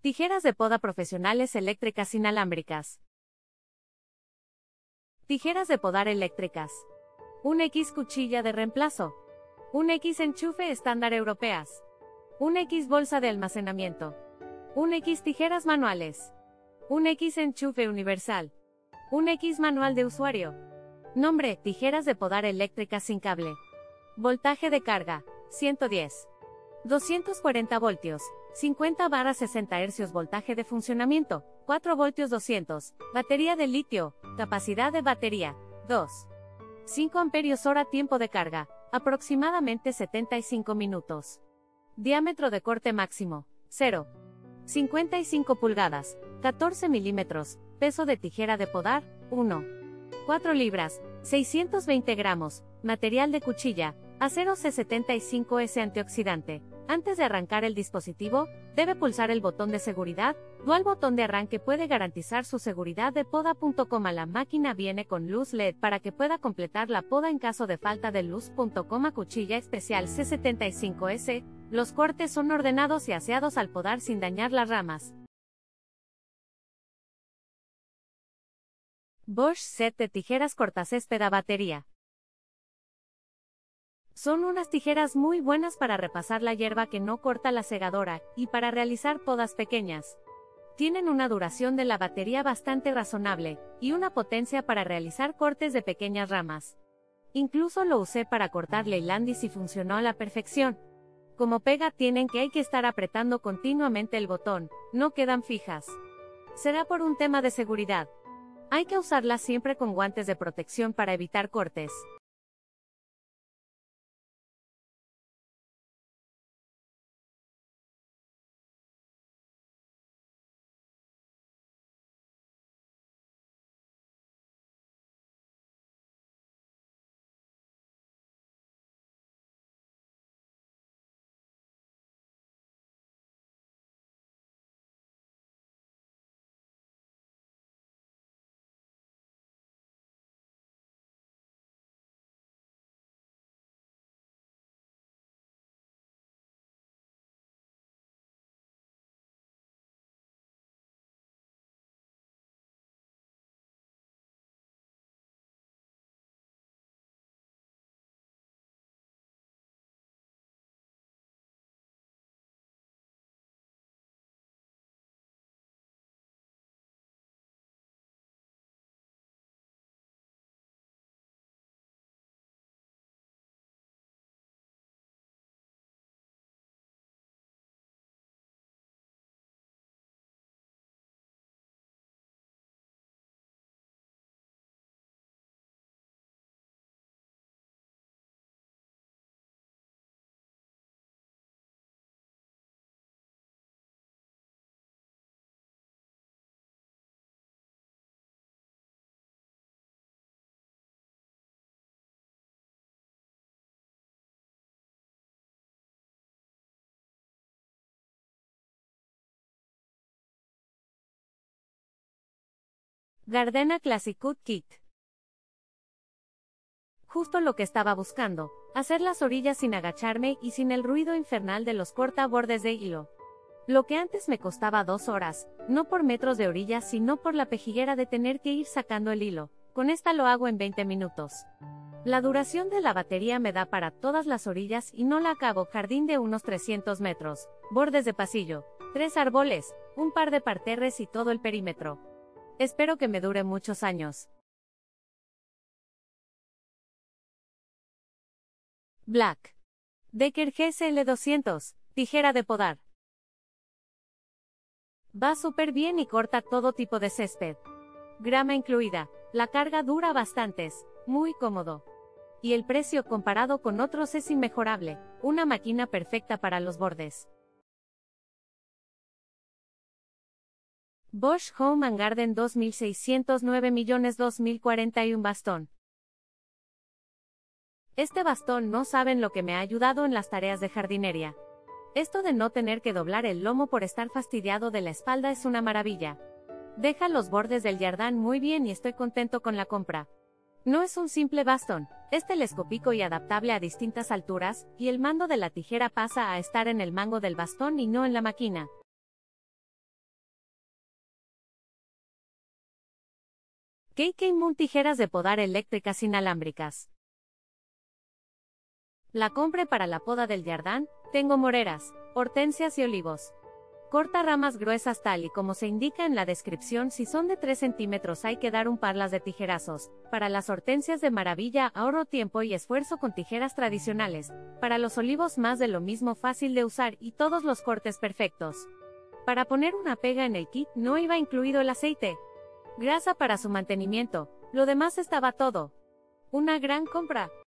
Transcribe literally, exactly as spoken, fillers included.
Tijeras de poda profesionales eléctricas inalámbricas. Tijeras de podar eléctricas. un equis cuchilla de reemplazo. un equis enchufe estándar europeas. un equis bolsa de almacenamiento. un equis tijeras manuales. un equis enchufe universal. un equis manual de usuario. Nombre: tijeras de podar eléctricas sin cable. Voltaje de carga: ciento diez. doscientos cuarenta voltios, cincuenta barra sesenta hercios. Voltaje de funcionamiento: cuatro voltios doscientos. Batería de litio. Capacidad de batería: dos punto cinco amperios hora. Tiempo de carga: aproximadamente setenta y cinco minutos. Diámetro de corte máximo: cero punto cincuenta y cinco pulgadas, catorce milímetros. Peso de tijera de podar: uno punto cuatro libras, seiscientos veinte gramos. Material de cuchilla: acero C setenta y cinco S antioxidante. Antes de arrancar el dispositivo, debe pulsar el botón de seguridad. Dual botón de arranque puede garantizar su seguridad de poda punto com. La máquina viene con luz L E D para que pueda completar la poda en caso de falta de luz. Cuchilla especial C setenta y cinco S. Los cortes son ordenados y aseados al podar sin dañar las ramas. Bosch Set de tijeras cortacésped a batería. Son unas tijeras muy buenas para repasar la hierba que no corta la segadora, y para realizar podas pequeñas. Tienen una duración de la batería bastante razonable, y una potencia para realizar cortes de pequeñas ramas. Incluso lo usé para cortar leylandis y funcionó a la perfección. Como pega tienen que hay que estar apretando continuamente el botón, no quedan fijas. Será por un tema de seguridad. Hay que usarlas siempre con guantes de protección para evitar cortes. Gardena Classic Cut Kit. Justo lo que estaba buscando, hacer las orillas sin agacharme y sin el ruido infernal de los cortabordes de hilo. Lo que antes me costaba dos horas, no por metros de orillas sino por la pejiguera de tener que ir sacando el hilo, con esta lo hago en veinte minutos. La duración de la batería me da para todas las orillas y no la acabo. Jardín de unos trescientos metros, bordes de pasillo, tres árboles, un par de parterres y todo el perímetro. Espero que me dure muchos años. Black Decker G S L doscientos, tijera de podar. Va súper bien y corta todo tipo de césped. Grama incluida, la carga dura bastantes, muy cómodo. Y el precio comparado con otros es inmejorable, una máquina perfecta para los bordes. Bosch Home and Garden dos mil seiscientos nueve millones dos mil cuarenta y uno bastón. Este bastón no saben lo que me ha ayudado en las tareas de jardinería. Esto de no tener que doblar el lomo por estar fastidiado de la espalda es una maravilla. Deja los bordes del yardán muy bien y estoy contento con la compra. No es un simple bastón, es telescópico y adaptable a distintas alturas, y el mando de la tijera pasa a estar en el mango del bastón y no en la máquina. K K Moon tijeras de podar eléctricas inalámbricas. La compré para la poda del jardín. Tengo moreras, hortensias y olivos. Corta ramas gruesas tal y como se indica en la descripción. Si son de tres centímetros hay que dar un parlas de tijerazos. Para las hortensias de maravilla ahorro tiempo y esfuerzo con tijeras tradicionales. Para los olivos más de lo mismo, fácil de usar y todos los cortes perfectos. Para poner una pega en el kit no iba incluido el aceite. Grasa para su mantenimiento, lo demás estaba todo. Una gran compra.